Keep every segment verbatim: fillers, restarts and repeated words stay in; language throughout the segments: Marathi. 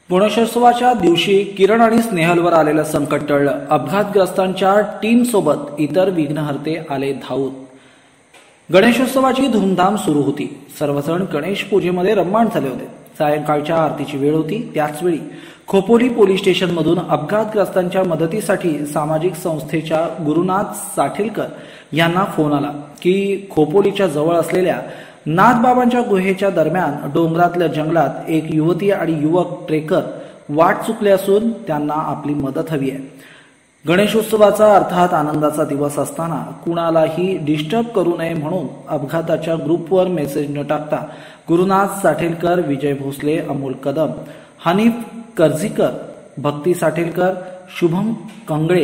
गणेशोत्सवाच्या दिवशी किरण आणि स्नेहलवर आलेलं संकट टळलं। अपघातग्रस्तांच्या टीम सोबत इतर विघ्नहर्ते आले धावून। गणेशोत्सवाची धूमधाम सुरू होती। सर्वजण गणेश पूजेमध्ये रममाण झाले होते। सायंकाळच्या आरतीची वेळ होती। त्याचवेळी खोपोली पोलीस स्टेशनमधून अपघातग्रस्तांच्या मदतीसाठी सामाजिक संस्थेच्या गुरुनाथ साठेलकर यांना फोन आला की खोपोलीच्या जवळ असलेल्या नाथबाबांच्या गुहेच्या दरम्यान डोंगरातल्या जंगलात एक युवती आणि युवक ट्रेकर वाट चुकले असून त्यांना आपली मदत हवी आहे। गणेशोत्सवाचा अर्थात आनंदाचा दिवस असताना कुणालाही डिस्टर्ब करू नये म्हणून अपघाताच्या ग्रुपवर मेसेज न टाकता गुरुनाथ साठेलकर, विजय भोसले, अमोल कदम, हनीफ कर्जीकर, भक्ती साठेलकर, शुभम कंगळे,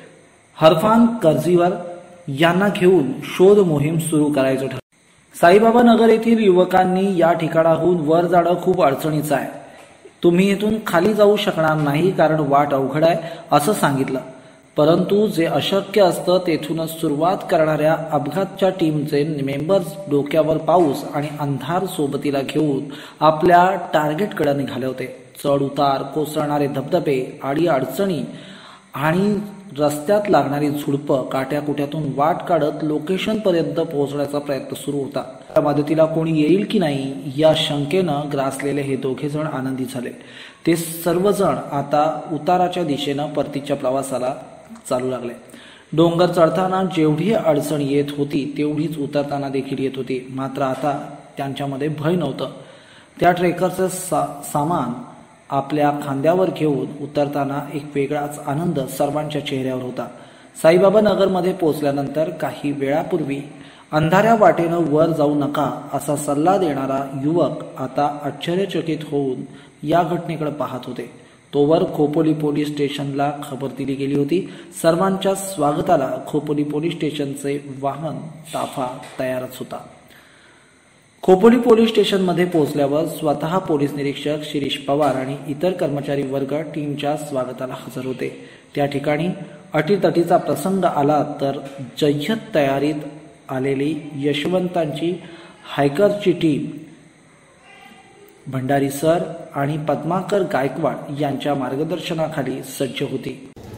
हरफान कर्जीवर यांना घेऊन शोध मोहीम सुरू करायचं ठरलं। साईबाबा नगर येथील युवकांनी या ठिकाणाहून वर जाणं खूप अडचणीचं आहे, तुम्ही इथून खाली जाऊ शकणार नाही कारण वाट अवघड आहे असं सांगितलं। परंतु जे अशक्य असतं तेथूनच सुरुवात करणाऱ्या अपघातच्या टीमचे मेंबर्स डोक्यावर पाऊस आणि अंधार सोबतीला घेऊन आपल्या टार्गेटकडे निघाले होते। चढ उतार, कोसळणारे धबधबे, आडी अडचणी आणि रस्त्यात लागणारी झुडपं काट्याकुट्यातून वाट काढत लोकेशन पर्यंत पोहोचण्याचा प्रयत्न सुरू होता। त्या मदतीला कोणी येईल की नाही या शंकेनं ग्रासलेले हे दोघे जण आनंदी झाले। ते सर्वजण आता उताराच्या दिशेनं परतीच्या प्रवासाला चालू लागले। डोंगर चढताना जेवढी अडचण येत होती तेवढीच उतरताना देखील येत होती। मात्र आता त्यांच्यामध्ये भय नव्हतं। त्या ट्रेकरचं सा, सामान आपल्या खांद्यावर घेऊन उतरताना एक वेगळाच आनंद सर्वांच्या चेहऱ्यावर होता। साईबाबा नगरमध्ये पोहोचल्यानंतर काही वेळापूर्वी अंधाऱ्या वाटेनं वर जाऊ नका असा सल्ला देणारा युवक आता आश्चर्यचकित होऊन या घटनेकडे पाहत होते। तोवर खोपोली पोलीस स्टेशनला खबर दिली गेली होती। सर्वांच्या स्वागताला खोपोली पोलीस स्टेशनचे वाहन ताफा तयारच होता। खोपोली पोलीस स्टेशनमध्ये पोहोचल्यावर स्वतः पोलीस निरीक्षक शिरीष पवार आणि इतर कर्मचारी वर्ग टीमच्या स्वागताला हजर होते। त्या ठिकाणी अटीतटीचा प्रसंग आला तर जय्यत तयारीत आलेली यशवंतांची हायकरची टीम भंडारी सर आणि पद्माकर गायकवाड यांच्या मार्गदर्शनाखाली सज्ज होती।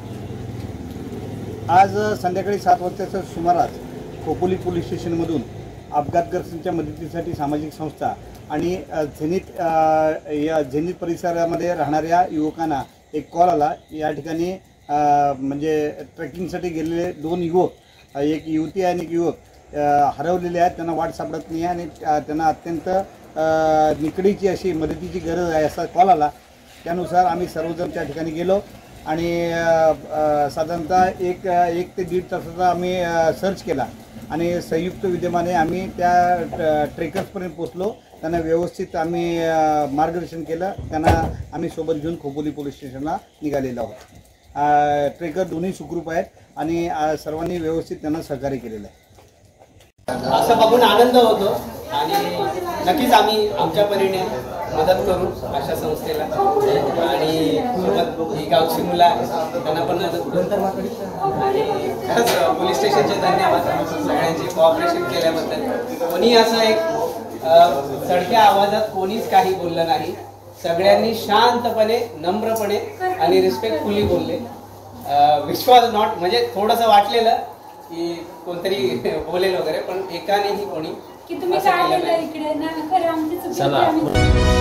आज संध्याकाळी सात वाजताच्या सुमारास खोपोली पोलीस स्टेशनमधून अपघातग्रस्तांच्या मदतीसाठी सामाजिक संस्था आणि झेनित या झेनित परिसरामध्ये राहणाऱ्या युवकांना एक कॉल आला। या ठिकाणी म्हणजे ट्रेकिंगसाठी गेलेले दोन युवक, एक युवती आणि एक युवक हरवलेले आहेत, त्यांना वाट सापडत नाही आणि त्यांना अत्यंत निकडीची अशी मदतीची गरज आहे असा कॉल आला। त्यानुसार आम्ही सर्वजण त्या ठिकाणी गेलो आणि साधारणतः एक एक ते दीड तासाचा आम्ही सर्च केला आणि संयुक्त विद्यमाने आम्ही त्या ट्रेकर्सपर्यंत पोहोचलो। त्यांना व्यवस्थित आम्ही मार्गदर्शन केलं। त्यांना आम्ही सोबत घेऊन खोपोली पोलीस स्टेशनला निघालेलो आहोत। ट्रेकर दोन्ही सुखरूप आहेत आणि सर्वांनी व्यवस्थित त्यांना सहकार्य केलेलं आहे। असं बघून आनंद होतो आणि नक्कीच आम्ही आमच्या परीने मदत करू अशा संस्थेला आणि सोबत ही गावची मुलं आहेत त्यांना पण मदत करू आणि खरंच पोलीस स्टेशनचे धन्यवाद सगळ्यांचे कोऑपरेशन केल्याबद्दल। कोणी असं एक चढक्या आवाजात कोणीच काही बोललं नाही, सगळ्यांनी शांतपणे, नम्रपणे आणि रिस्पेक्टफुली बोलले। विश्वास नॉट म्हणजे थोडंसं वाटलेलं की कोणतरी बोलेल वगैरे, पण एकानेही कोणी की तुम्ही काय केलं इकडे ना खरं आमची चुकी